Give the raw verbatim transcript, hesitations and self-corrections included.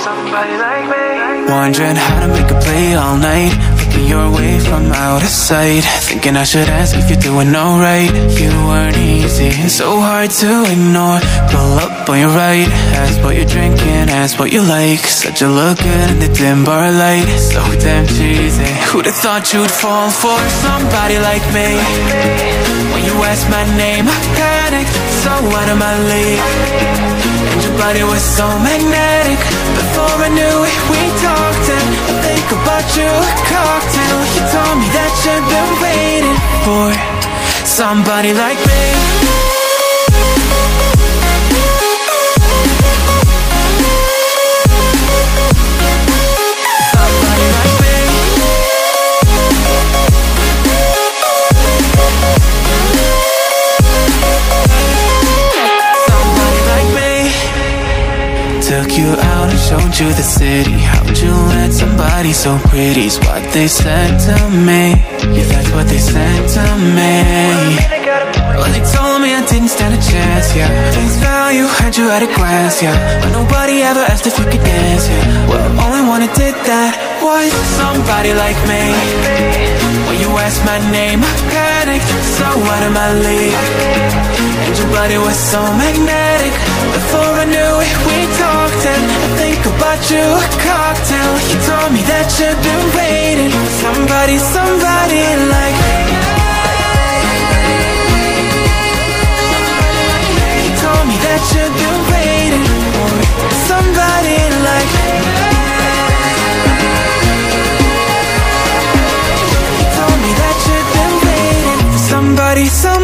somebody like me. Wondering how to make a play all night, looking your way from out of sight, thinking I should ask if you're doing alright. You weren't easy, so hard to ignore. Pull up on your right, ask what you're drinking, ask what you like. Said you look good in the dim bar light, so damn cheesy. Who'd have thought you'd fall for somebody like me? When you asked my name, I panicked, so out of my league. And your body was so magnetic. Before I knew it, we talked, and I think about you a cocktail. You told me that you've been waiting for somebody like me. Took you out and showed you the city. How'd you let somebody so pretty's what they said to me? Yeah, that's what they said to me. Well, they told me I didn't stand a chance, yeah. Face value, had you at a glance, yeah. But nobody ever asked if you could dance, yeah. Well, the only one who did that was somebody like me. When you asked my name, I panicked, so out of my league. And your body was so magnetic. Before I knew it, we talked, and I think about you a cocktail. You told me that you've been waiting for somebody, somebody like me. You told me that you've been waiting for somebody like me. You told me that you've been waiting for somebody, somebody